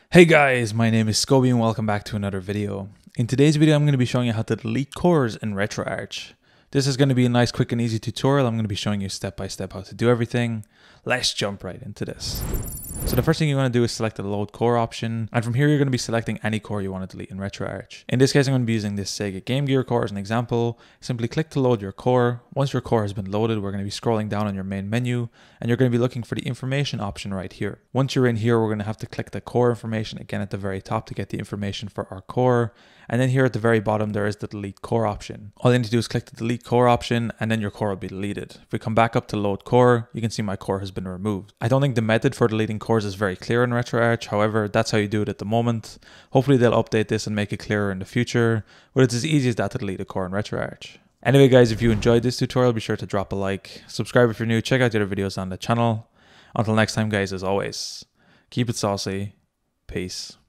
Hey guys, my name is Scoby and welcome back to another video. In today's video, I'm going to be showing you how to delete cores in Retroarch. This is going to be a nice, quick and easy tutorial. I'm going to be showing you step by step how to do everything. Let's jump right into this. So the first thing you want to do is select the load core option. And from here, you're going to be selecting any core you want to delete in Retroarch. In this case, I'm going to be using this Sega Game Gear core as an example. Simply click to load your core. Once your core has been loaded, we're going to be scrolling down on your main menu and you're going to be looking for the information option right here. Once you're in here, we're going to have to click the core information again at the very top to get the information for our core. And then here at the very bottom, there is the delete core option. All you need to do is click the delete core option and then your core will be deleted. If we come back up to load core, you can see my core has been removed. I don't think the method for deleting cores is very clear in Retroarch. However, that's how you do it at the moment. Hopefully they'll update this and make it clearer in the future, but it's as easy as that to delete a core in Retroarch. Anyway guys, if you enjoyed this tutorial, be sure to drop a like, subscribe if you're new, check out the other videos on the channel. Until next time guys, as always, keep it saucy, peace.